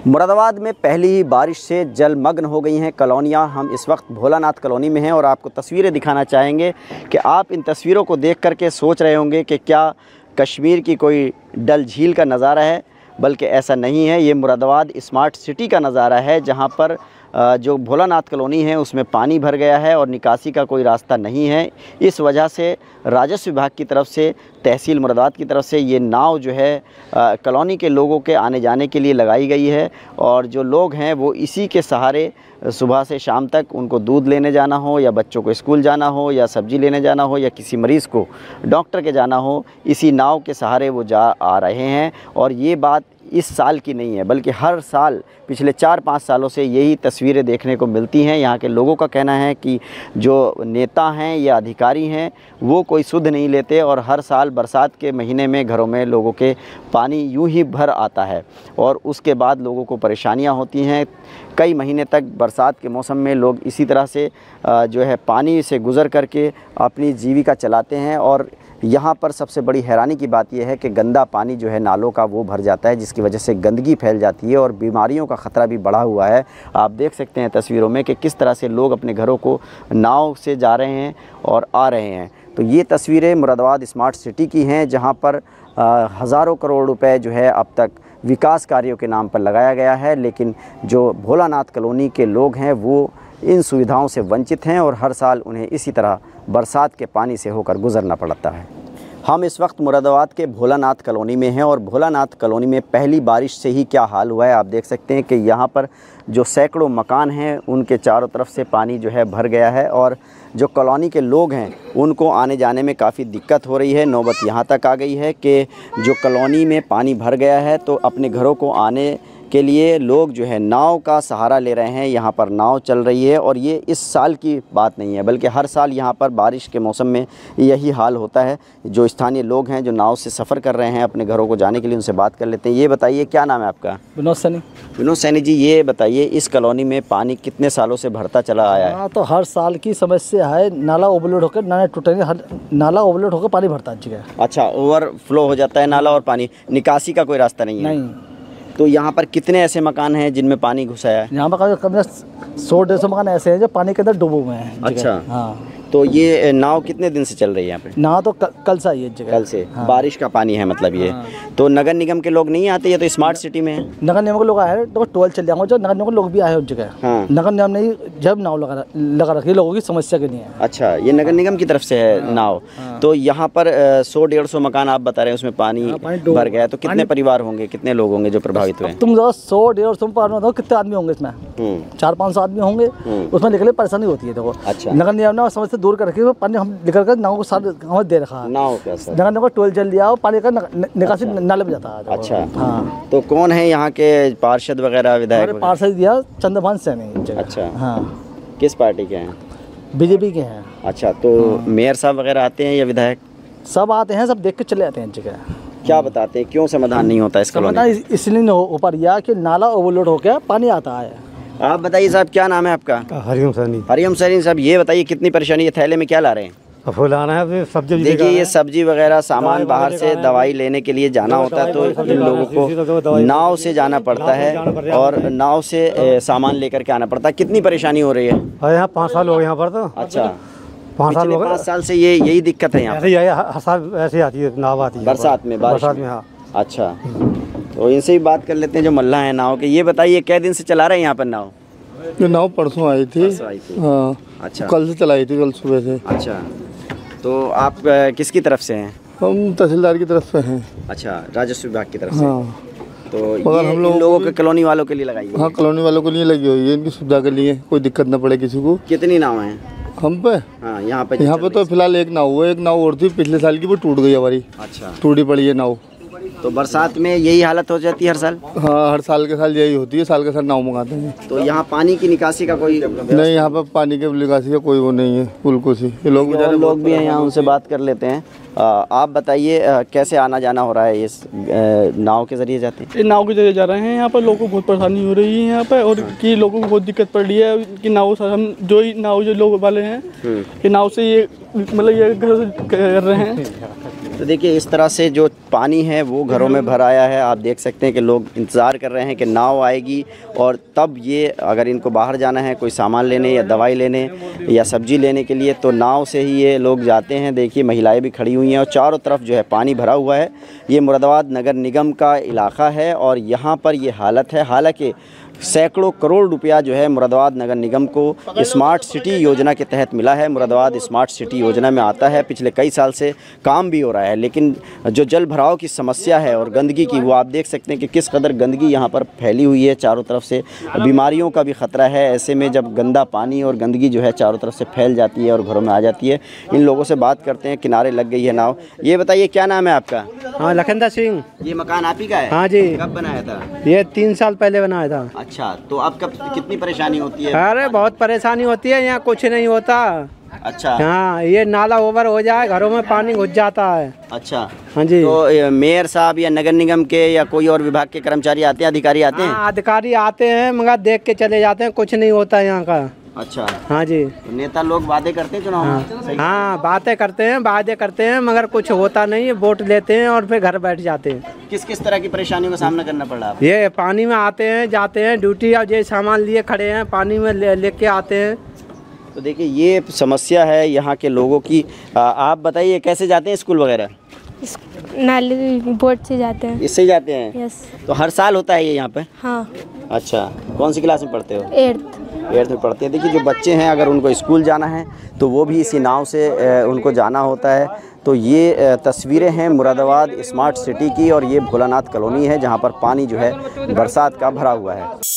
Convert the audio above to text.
मुरादाबाद में पहली ही बारिश से जलमग्न हो गई हैं कॉलोनियाँ। हम इस वक्त भोलानाथ कॉलोनी में हैं और आपको तस्वीरें दिखाना चाहेंगे कि आप इन तस्वीरों को देख करके सोच रहे होंगे कि क्या कश्मीर की कोई डल झील का नज़ारा है, बल्कि ऐसा नहीं है। ये मुरादाबाद स्मार्ट सिटी का नज़ारा है, जहाँ पर जो भोलानाथ कॉलोनी है उसमें पानी भर गया है और निकासी का कोई रास्ता नहीं है। इस वजह से राजस्व विभाग की तरफ से, तहसील मुरादाबाद की तरफ से ये नाव जो है कॉलोनी के लोगों के आने जाने के लिए लगाई गई है और जो लोग हैं वो इसी के सहारे सुबह से शाम तक उनको दूध लेने जाना हो या बच्चों को स्कूल जाना हो या सब्ज़ी लेने जाना हो या किसी मरीज़ को डॉक्टर के जाना हो, इसी नाव के सहारे वो जा आ रहे हैं। और ये बात इस साल की नहीं है, बल्कि हर साल पिछले 4-5 सालों से यही तस्वीरें देखने को मिलती हैं। यहाँ के लोगों का कहना है कि जो नेता हैं या अधिकारी हैं वो कोई सुध नहीं लेते और हर साल बरसात के महीने में घरों में लोगों के पानी यूं ही भर आता है और उसके बाद लोगों को परेशानियां होती हैं। कई महीने तक बरसात के मौसम में लोग इसी तरह से जो है पानी से गुज़र करके अपनी जीविका चलाते हैं। और यहाँ पर सबसे बड़ी हैरानी की बात यह है कि गंदा पानी जो है नालों का वो भर जाता है, जिसकी वजह से गंदगी फैल जाती है और बीमारियों का ख़तरा भी बढ़ा हुआ है। आप देख सकते हैं तस्वीरों में कि किस तरह से लोग अपने घरों को नाव से जा रहे हैं और आ रहे हैं। तो ये तस्वीरें मुरादाबाद स्मार्ट सिटी की हैं, जहाँ पर हज़ारों करोड़ रुपए जो है अब तक विकास कार्यों के नाम पर लगाया गया है, लेकिन जो भोलानाथ कॉलोनी के लोग हैं वो इन सुविधाओं से वंचित हैं और हर साल उन्हें इसी तरह बरसात के पानी से होकर गुज़रना पड़ता है। हम इस वक्त मुरादाबाद के भोलानाथ कॉलोनी में हैं और भोलानाथ कॉलोनी में पहली बारिश से ही क्या हाल हुआ है आप देख सकते हैं कि यहाँ पर जो सैकड़ों मकान हैं उनके चारों तरफ से पानी जो है भर गया है और जो कॉलोनी के लोग हैं उनको आने जाने में काफ़ी दिक्कत हो रही है। नौबत यहाँ तक आ गई है कि जो कॉलोनी में पानी भर गया है तो अपने घरों को आने के लिए लोग जो है नाव का सहारा ले रहे हैं। यहाँ पर नाव चल रही है और ये इस साल की बात नहीं है, बल्कि हर साल यहाँ पर बारिश के मौसम में यही हाल होता है। जो स्थानीय लोग हैं जो नाव से सफ़र कर रहे हैं अपने घरों को जाने के लिए, उनसे बात कर लेते हैं। ये बताइए, क्या नाम है आपका? विनोद सैनी। विनोद सैनी जी, ये बताइए इस कॉलोनी में पानी कितने सालों से भरता चला आया है? हाँ, तो हर साल की समस्या है। नाला ओवरलोड होकर नाले टूटेंगे, नाला ओवरलोड होकर पानी भरता है। अच्छा, ओवरफ्लो हो जाता है नाला और पानी, निकासी का कोई रास्ता नहीं है? नहीं। तो यहाँ पर कितने ऐसे मकान हैं जिनमें पानी घुसा है? यहाँ पर कम से 100-150 मकान ऐसे हैं जो पानी के अंदर डूबे हुए हैं। अच्छा, हाँ। तो ये नाव कितने दिन से चल रही है यहाँ पे? नाव तो कल से आई है जगह। कल से? हाँ। बारिश का पानी है मतलब ये? हाँ। तो नगर निगम के लोग नहीं आते? ये तो स्मार्ट सिटी में है। नगर निगम के लोग आए हैं तो टोल चल जाएंगे, जो नगर निगम के लोग भी आए हैं उस जगह। हाँ। नगर निगम ने जब नाव लगा रखी है, लोगों की समस्या के लिए है। अच्छा, ये नगर निगम की तरफ से है नाव। तो यहाँ पर 100-150 मकान आप बता रहे हैं उसमें पानी भर गया है, तो कितने परिवार होंगे, कितने लोग होंगे जो प्रभावित हुए? तुम 100-150 बताओ कितने आदमी होंगे इसमें? 400-500 आदमी होंगे। उसमें निकले परेशानी होती है। देखो, अच्छा, नगर निगम ने समस्या दूर कर रखी है, पानी हम निकल कर नाव को साथ हमें दे रखा है। नाव का सर नगर निगम टोल चल दिया और पानी का निकासी नाले में जाता है। अच्छा, हाँ। तो कौन है यहाँ के पार्षद वगैरह, विधायक? पार्षद दिया चंद्रभान सैनी। अच्छा, हाँ। किस पार्टी के हैं? बीजेपी के हैं। अच्छा, तो मेयर साहब वगैरह आते हैं या विधायक? सब आते हैं, सब देख के चले आते हैं जगह। क्या बताते हैं क्यों समाधान नहीं होता इस कॉलोनी? इसलिए नहीं हो पा रहा कि नाला ओवरलोड होकर पानी आता है। आप बताइए साहब, क्या नाम है आपका? हरिओम सैनी। हरिओम सैनी साहब, ये बताइए कितनी परेशानी है? थैले में क्या ला रहे हैं? फुलाना है, सब्जी। देखिए, ये सब्जी वगैरह सामान बाहर से दवाई लेने के लिए जाना होता है तो इन लोगों को नाव से जाना पड़ता है और नाव से सामान लेकर के आना पड़ता है। कितनी परेशानी हो रही है? यहाँ 5 साल हो गए यहाँ पर। तो अच्छा, 5 साल हो गए। 5 साल से यही दिक्कत है यहाँ? ऐसे ही हर साल ऐसे आती है, नाव आती है बरसात में? बरसात में, हाँ। अच्छा, तो इनसे भी बात कर लेते हैं जो मल्लाह है नाव के। ये बताइए, कै दिन से चला रहे हैं यहाँ पर नाव? ये नाव परसों आई थी। हाँ। अच्छा, कल से चलाई थी, कल सुबह से। अच्छा, तो आप किसकी तरफ से हैं? हम तहसीलदार की तरफ से हैं। अच्छा, राजस्व विभाग की तरफ से। हाँ। तो मगर ये हम इन लोगों के कॉलोनी वालों के लिए लगाई है? हाँ, कॉलोनी वालों के लिए लगी हुई है, इनकी सुविधा के लिए, कोई दिक्कत न पड़े किसी को। कितनी नाव हैं हम पे? हाँ, यहाँ पे तो फिलहाल एक नाव है, एक नाव और थी पिछले साल की, वो टूट गई हमारी। अच्छा, टूटी पड़ी है नाव। तो बरसात में यही हालत हो जाती है हर साल? हाँ, हर साल के साल यही होती है, साल के साल नाव मंगाते हैं। तो यहाँ पानी की निकासी का कोई नहीं, यहाँ पर पानी के निकासी का कोई वो नहीं है, बिल्कुल सी। ये लोग भी हैं यहाँ, उनसे बात कर लेते हैं। आप बताइए, कैसे आना जाना हो रहा है? इस नाव के जरिए जाते हैं? नाव के जरिए जा रहे हैं। यहाँ पर लोगों को बहुत परेशानी हो रही है यहाँ पर, और कि लोगों को बहुत दिक्कत पड़ रही है कि नाव हम जो लोग वाले हैं कि नाव से ये मतलब ये कर रहे हैं तो देखिए इस तरह से जो पानी है वो घरों में भर आया है। आप देख सकते हैं कि लोग इंतज़ार कर रहे हैं कि नाव आएगी और तब ये अगर इनको बाहर जाना है कोई सामान लेने या दवाई लेने या सब्ज़ी लेने के लिए तो नाव से ही ये लोग जाते हैं। देखिए महिलाएं भी खड़ी हुई हैं और चारों तरफ जो है पानी भरा हुआ है। ये मुरादाबाद नगर निगम का इलाका है और यहाँ पर ये हालत है। हालांकि सैकड़ों करोड़ रुपया जो है मुरादाबाद नगर निगम को स्मार्ट सिटी योजना के तहत मिला है। मुरादाबाद स्मार्ट सिटी योजना में आता है, पिछले कई साल से काम भी हो रहा है, लेकिन जो जल भराव की समस्या है और गंदगी की, वो आप देख सकते हैं कि किस कदर गंदगी यहाँ पर फैली हुई है। चारों तरफ से बीमारियों का भी ख़तरा है। ऐसे में जब गंदा पानी और गंदगी जो है चारों तरफ से फैल जाती है और घरों में आ जाती है। इन लोगों से बात करते हैं। किनारे लग गई है नाव। ये बताइए क्या नाम है आपका? हाँ, लखिंदर सिंह। ये मकान आप ही का है? हाँ जी। कब बनाया था? ये 3 साल पहले बनाया था। अच्छा, तो अब कब कितनी परेशानी होती है? अरे बहुत परेशानी होती है, यहाँ कुछ नहीं होता। अच्छा। हाँ, ये नाला ओवर हो जाए घरों में पानी घुस जाता है। अच्छा। हाँ जी। तो मेयर साहब या नगर निगम के या कोई और विभाग के कर्मचारी आते हैं, अधिकारी आते हैं? हाँ, अधिकारी आते हैं मगर देख के चले जाते हैं, कुछ नहीं होता यहाँ का। अच्छा। हाँ जी। तो नेता लोग वादे करते हैं चुनाव में? हाँ, बातें करते हैं, वादे करते हैं मगर कुछ होता नहीं है। वोट लेते हैं और फिर घर बैठ जाते हैं। किस किस तरह की परेशानियों का सामना करना पड़ रहा है? ये पानी में आते हैं, जाते हैं ड्यूटी और ये सामान लिए खड़े हैं, पानी में लेके आते हैं। तो देखिए ये समस्या है यहाँ के लोगों की। आप बताइए कैसे जाते हैं स्कूल वगैरह? नाली बोट से जाते हैं। इससे ही जाते हैं? यस। तो हर साल होता है ये यहाँ पे? हाँ। अच्छा, कौन सी क्लास में पढ़ते हो? 8th में पढ़ते हैं। देखिए जो बच्चे हैं अगर उनको स्कूल जाना है तो वो भी इसी नाव से उनको जाना होता है। तो ये तस्वीरें हैं मुरादाबाद स्मार्ट सिटी की और ये भोलानाथ कॉलोनी है जहाँ पर पानी जो है बरसात का भरा हुआ है।